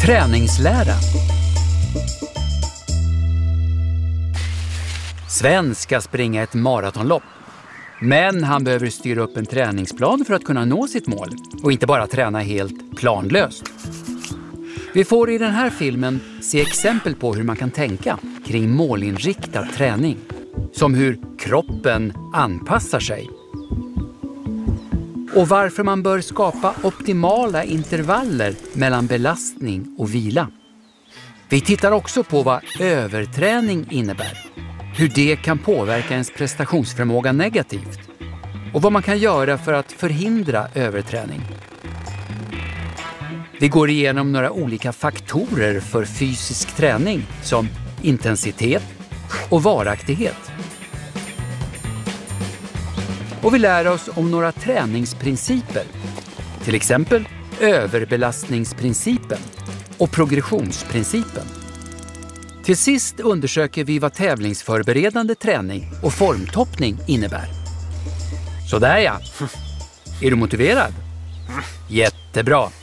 Träningslära. Sven ska springa ett maratonlopp. Men han behöver styra upp en träningsplan för att kunna nå sitt mål. Och inte bara träna helt planlöst. Vi får i den här filmen se exempel på hur man kan tänka kring målinriktad träning. Som hur kroppen anpassar sig. Och varför man bör skapa optimala intervaller mellan belastning och vila. Vi tittar också på vad överträning innebär. Hur det kan påverka ens prestationsförmåga negativt. Och vad man kan göra för att förhindra överträning. Vi går igenom några olika faktorer för fysisk träning som intensitet och varaktighet. Och vi lär oss om några träningsprinciper. Till exempel överbelastningsprincipen och progressionsprincipen. Till sist undersöker vi vad tävlingsförberedande träning och formtoppning innebär. Så där ja. Är du motiverad? Jättebra.